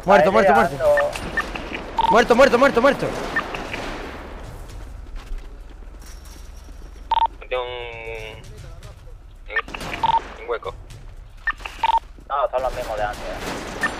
Muerto, muerto, muerto. Muerto, muerto, muerto, muerto. Tengo un hueco. No, son los mismos de antes.